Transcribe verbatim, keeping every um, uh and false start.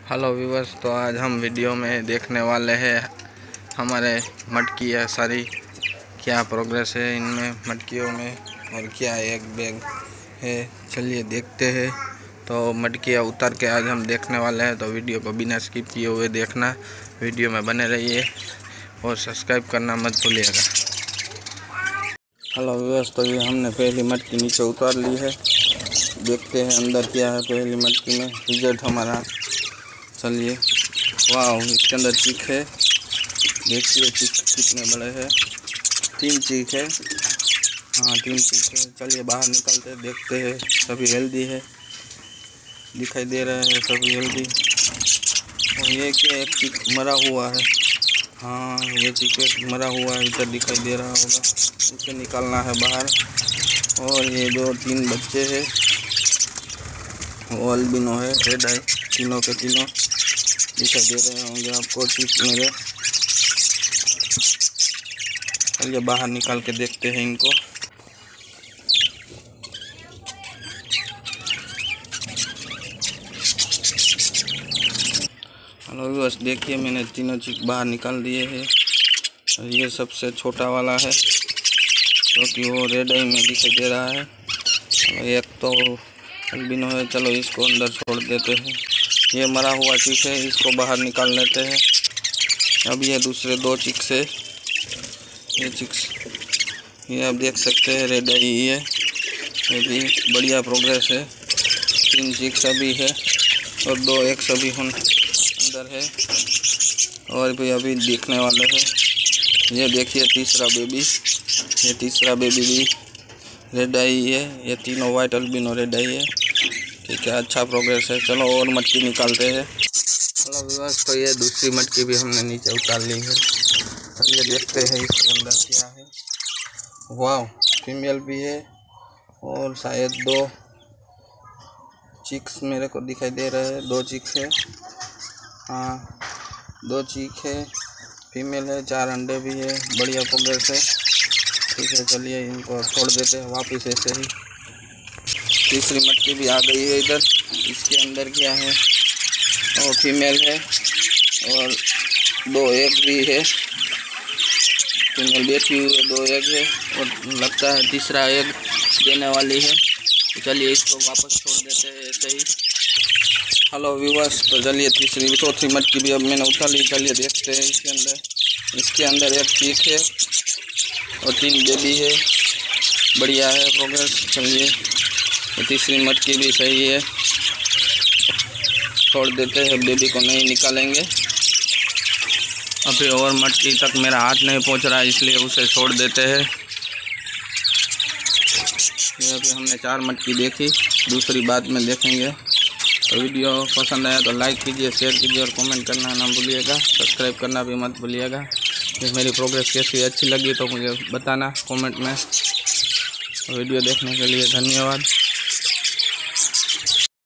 Hello viewers, तो आज हम वीडियो में देखने वाले हैं हमारे मटकी है सारी क्या प्रोग्रेस है इनमें मटकियों में और क्या एक बैग है। चलिए देखते हैं। तो मटकियाँ उतार के आज हम देखने वाले हैं, तो वीडियो को बिना स्किप किए हुए देखना, वीडियो में बने रहिए और सब्सक्राइब करना मत भूलिएगा। हेलो व्यूअर्स, तो ये हमने पहली मटकी नीचे उतार ली है। देखते हैं अंदर क्या है पहली मटकी में रिजल्ट हमारा। चलिए, वाह, इसके अंदर चीक है। देखिए चीक कितने बड़े हैं। तीन चीक है, हाँ तीन चीक है। चलिए बाहर निकलते देखते हैं। सभी हेल्दी है, दिखाई दे रहा है सभी हेल्दी। और ये क्या एक चीक मरा हुआ है, हाँ ये चीक एक मरा हुआ है, इधर दिखाई दे रहा होगा, उसे निकालना है बाहर। और ये जो तीन बच्चे हैं वो अल्बिनो है, रेड आई, तीनों के तीनों दिखाई दे रहे होंगे आपको चीक मेरे। चलिए बाहर निकाल के देखते हैं इनको। हेलो व्यूअर्स, देखिए मैंने तीनों चीक बाहर निकाल दिए हैं। ये सबसे छोटा वाला है क्योंकि तो वो रेड आई में दिखाई दे रहा है। एक तो अल्बिनो है, चलो इसको अंदर छोड़ देते हैं। ये मरा हुआ चीक है, इसको बाहर निकाल लेते हैं। अब ये दूसरे दो चिक्स है, ये चिक्स ये आप देख सकते हैं रेड आई है, ये भी बढ़िया प्रोग्रेस है। तीन चिक्स अभी है और दो एक सभी अंदर है और भी अभी दिखने वाले हैं। ये देखिए तीसरा बेबी, ये तीसरा बेबी भी रेड आई है। ये तीनों वाइट अल्बिनो रेड आई है। ठीक है, अच्छा प्रोग्रेस है। चलो और मटकी निकालते हैं। हेलो व्यूअर्स, तो ये दूसरी मटकी भी हमने नीचे उतार ली है। चलिए देखते हैं इसके अंदर क्या है। वाह, फीमेल भी है और शायद दो चिक्स मेरे को दिखाई दे रहे हैं। दो चिक्स है, हाँ दो चीक है, फीमेल है। चार अंडे भी है, बढ़िया प्रोग्रेस है। ठीक है, चलिए इनको छोड़ देते हैं वापस ऐसे ही। तीसरी मटकी भी आ गई है इधर। इसके अंदर क्या है, और फीमेल है और दो एग भी है। फीमेल बैठी हुई है, दो एग है और लगता है तीसरा एग देने वाली है। तो चलिए इसको वापस छोड़ देते हैं ऐसे ही। हेलो व्यूअर्स, तो चलिए तीसरी चौथी मटकी भी अब मैंने उठा ली। चलिए देखते हैं इसके अंदर। इसके अंदर एक चीक है और तीन बेबी है, बढ़िया है प्रोग्रेस। चलिए तो तीसरी मटकी भी सही है, छोड़ देते हैं, बेबी को नहीं निकालेंगे। अभी और मटकी तक मेरा हाथ नहीं पहुंच रहा है, इसलिए उसे छोड़ देते हैं। ये अभी हमने चार मटकी देखी, दूसरी बाद में देखेंगे। तो वीडियो पसंद आया तो लाइक कीजिए, शेयर कीजिए और कमेंट करना ना भूलिएगा। सब्सक्राइब करना भी मत भूलिएगा। ये मेरी प्रोग्रेस कैसी अच्छी लगी तो मुझे बताना कमेंट में। वीडियो देखने के लिए धन्यवाद।